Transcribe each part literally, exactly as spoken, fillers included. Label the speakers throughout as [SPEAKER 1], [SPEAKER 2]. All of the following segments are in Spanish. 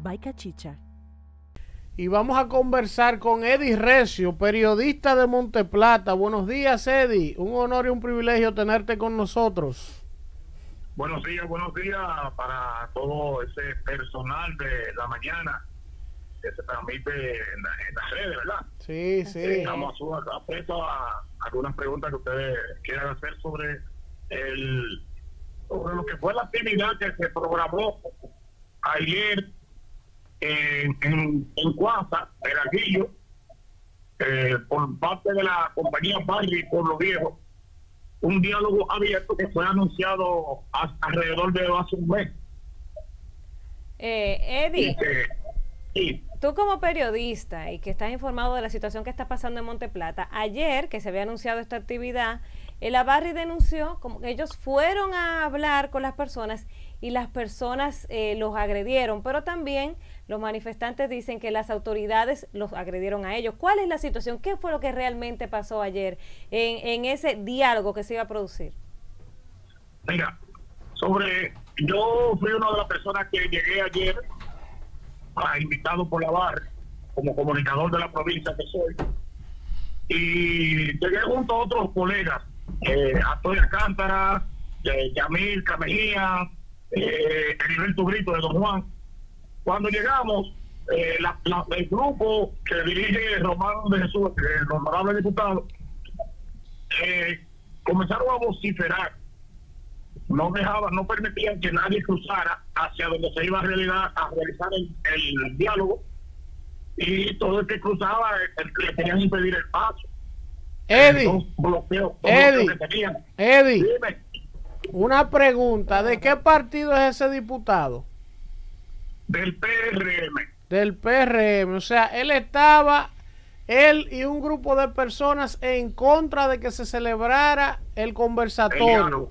[SPEAKER 1] by Cachicha.
[SPEAKER 2] Y vamos a conversar con Eddie Recio, periodista de Monteplata. Buenos días, Eddie. Un honor y un privilegio tenerte con nosotros.
[SPEAKER 3] Buenos días, buenos días para todo ese personal de la mañana que se transmite en, la, en las redes, ¿verdad?
[SPEAKER 2] Sí, sí.
[SPEAKER 3] Estamos atentos a algunas preguntas que ustedes quieran hacer sobre el sobre lo que fue la actividad que se programó ayer en, en, en Cuasa, en Arguillo, eh, por parte de la compañía Barri por los viejos, un diálogo abierto que fue anunciado a, alrededor de hace un mes.
[SPEAKER 4] Eh, Eddie,
[SPEAKER 3] que, sí.
[SPEAKER 4] Tú como periodista y que estás informado de la situación que está pasando en Monteplata, ayer que se había anunciado esta actividad, el Barri denunció como que ellos fueron a hablar con las personas y las personas eh, los agredieron, pero también los manifestantes dicen que las autoridades los agredieron a ellos. ¿Cuál es la situación? ¿Qué fue lo que realmente pasó ayer en, en ese diálogo que se iba a producir?
[SPEAKER 3] Mira, sobre, yo fui una de las personas que llegué ayer, ah, invitado por la Barri, como comunicador de la provincia que soy, y llegué junto a otros colegas, eh, Antonio Alcántara, eh, Yamil Camejía, eh, Heriberto Brito de Don Juan. Cuando llegamos, eh, la, la, el grupo que dirige Román de Jesús, el honorable diputado, eh, comenzaron a vociferar. No dejaban, no permitían que nadie cruzara hacia donde se iba a, realidad, a realizar el, el diálogo, y todo el que cruzaba el, le querían impedir el paso.
[SPEAKER 2] Eddie,
[SPEAKER 3] bloqueos,
[SPEAKER 2] Eddie, Eddie,
[SPEAKER 3] Dime.
[SPEAKER 2] Una pregunta, ¿de qué partido es ese diputado?
[SPEAKER 3] Del P R M.
[SPEAKER 2] Del P R M, o sea, él estaba, él y un grupo de personas en contra de que se celebrara el conversatorio.
[SPEAKER 3] El diálogo.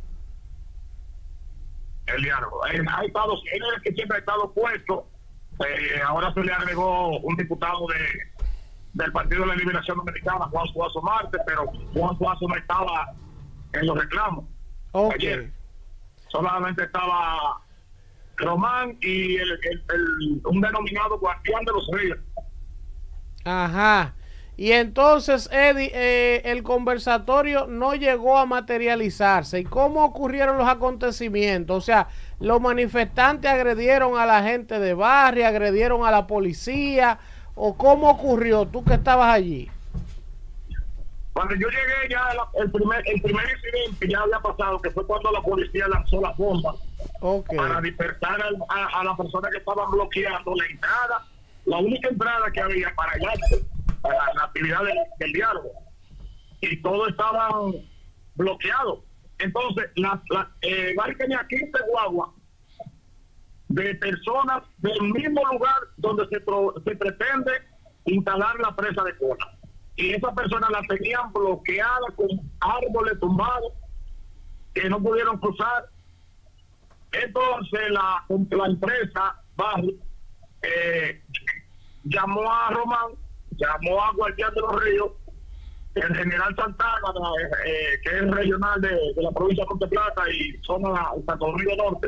[SPEAKER 3] El diálogo. Él, ha estado, él es el que siempre ha estado puesto. Eh, ahora se le agregó un diputado de del Partido de la Liberación Dominicana, Juan Suazo Marte, pero Juan Suazo no estaba en los reclamos.
[SPEAKER 2] Okay.
[SPEAKER 3] Ayer solamente estaba Román y el, el, el, un denominado guardián de los ríos.
[SPEAKER 2] Ajá. Y entonces, Eddie, eh, el conversatorio no llegó a materializarse. ¿Y cómo ocurrieron los acontecimientos? O sea, los manifestantes agredieron a la gente de Barri, agredieron a la policía, ¿o cómo ocurrió? Tú que estabas allí.
[SPEAKER 3] Cuando yo llegué, ya la, el primer el primer incidente ya había pasado, que fue cuando la policía lanzó las bombas, okay, para dispersar a, a, a las personas que estaban bloqueando la entrada, la única entrada que había para allá, para la actividad del, del diálogo, y todo estaba bloqueado. Entonces, la, la, eh, Barri tenía quince guaguas de personas del mismo lugar donde se, pro, se pretende instalar la presa de Cola. Y esas personas la tenían bloqueada con árboles tumbados que no pudieron cruzar. Entonces la, la empresa Barri eh, llamó a Román, llamó a Guardián de los Ríos, el general Santana, eh, que es regional de, de la provincia de Monteplata y zona de Santo Domingo Norte,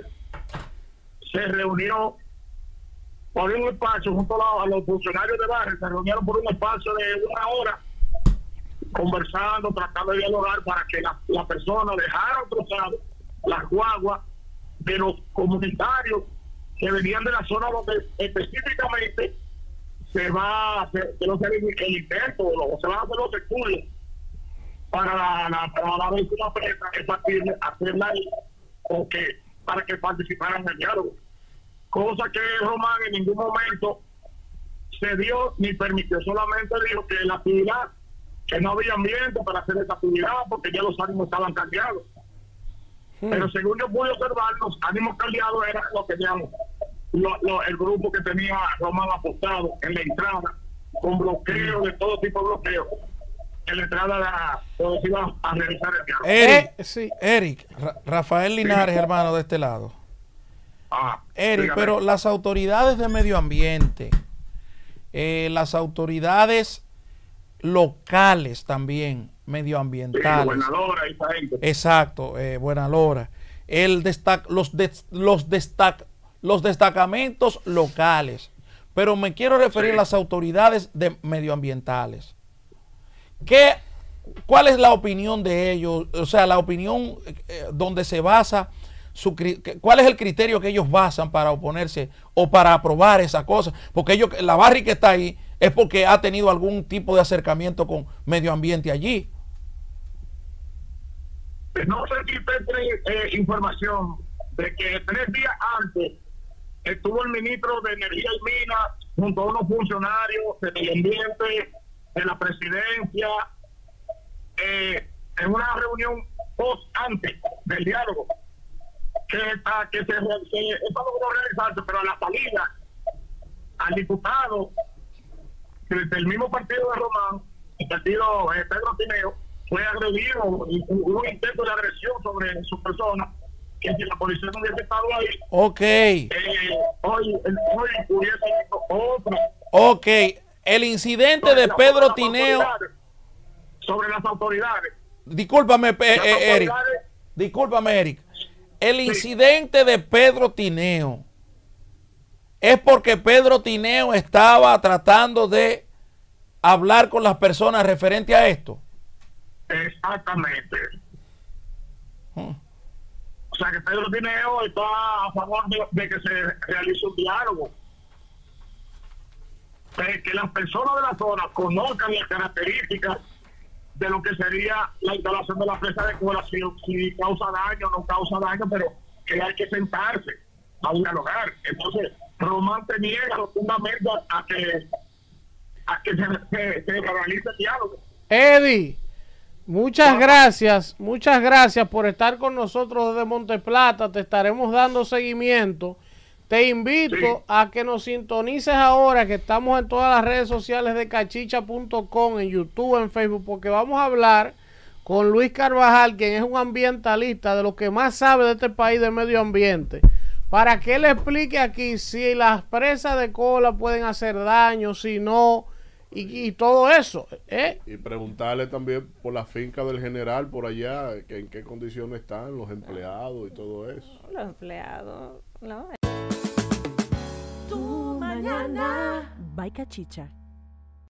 [SPEAKER 3] se reunió por un espacio junto a los funcionarios de Barri, se reunieron por un espacio de una hora, conversando, tratando de dialogar para que la, la persona dejara cruzar las guaguas de los comunitarios que venían de la zona donde específicamente se va a hacer, que no se el, el intento o se van a hacer los estudios para la, la, para la vehícula presa, es factible hacerla ahí, o que para que participaran en el diálogo. Cosa que Román en ningún momento se dio ni permitió, solamente dijo que la actividad, que no había ambiente para hacer esa actividad porque ya los ánimos estaban cambiados. Hmm. Pero según yo pude observar, los ánimos cambiados eran los que teníamos, lo, lo, el grupo que tenía Román apostado en la entrada, con bloqueo de todo tipo de bloqueo. En la entrada de la, donde se iba a realizar el diálogo.
[SPEAKER 5] Eric, eh, sí. Eric Ra Rafael Linares, sí, hermano, de este lado.
[SPEAKER 3] Ah,
[SPEAKER 5] Eric, dígame. Pero las autoridades de medio ambiente, eh, las autoridades locales también, medioambientales. Sí,
[SPEAKER 3] Buenalora y
[SPEAKER 5] Exacto, eh, Buenalora. El destac, los, de, los destac, los destacamentos locales, pero me quiero referir sí. a las autoridades de medioambientales. ¿Qué, ¿Cuál es la opinión de ellos? O sea, la opinión eh, donde se basa, su, ¿cuál es el criterio que ellos basan para oponerse o para aprobar esa cosa? Porque ellos, la Barry que está ahí es porque ha tenido algún tipo de acercamiento con medio ambiente allí.
[SPEAKER 3] No sé si usted tiene eh, información de que tres días antes estuvo el ministro de Energía y Minas junto a unos funcionarios de medio ambiente, de la presidencia, eh, en una reunión post antes del diálogo, que está, que se, se está logró realizarse, pero a la salida, al diputado del, del mismo partido de Román, el partido eh, Pedro Tineo, fue agredido y hubo un intento de agresión sobre su persona, que si la policía no hubiese estado ahí,
[SPEAKER 5] ok,
[SPEAKER 3] eh, hoy, hoy hubiese visto otro.
[SPEAKER 5] Ok, el incidente
[SPEAKER 3] sobre
[SPEAKER 5] de
[SPEAKER 3] la,
[SPEAKER 5] Pedro
[SPEAKER 3] sobre
[SPEAKER 5] Tineo.
[SPEAKER 3] Sobre las autoridades.
[SPEAKER 5] Discúlpame, eh, eh, Eric. Discúlpame, Eric. El sí. incidente de Pedro Tineo es porque Pedro Tineo estaba tratando de hablar con las personas referente a esto.
[SPEAKER 3] Exactamente. Hmm. O sea que Pedro Tineo está a favor de, de que se realice un diálogo. De que las personas de la zona conozcan las características de lo que sería la instalación de la presa de colación, si causa daño o no causa daño, pero que hay que sentarse a dialogar. Entonces, Román te niega rotundamente a, a que a que se, se, se realice el diálogo.
[SPEAKER 2] Eddie, muchas gracias, muchas gracias por estar con nosotros desde Monteplata. Te estaremos dando seguimiento. Te invito sí. a que nos sintonices ahora, que estamos en todas las redes sociales de cachicha punto com, en YouTube, en Facebook, porque vamos a hablar con Luis Carvajal, quien es un ambientalista de lo que más sabe de este país de medio ambiente, para que él explique aquí si las presas de cola pueden hacer daño, si no, y, y todo eso. ¿eh?
[SPEAKER 1] Y preguntarle también por la finca del general por allá, que en qué condiciones están los empleados y todo eso.
[SPEAKER 4] Los empleados, no.
[SPEAKER 6] Tu mañana. By Cachicha.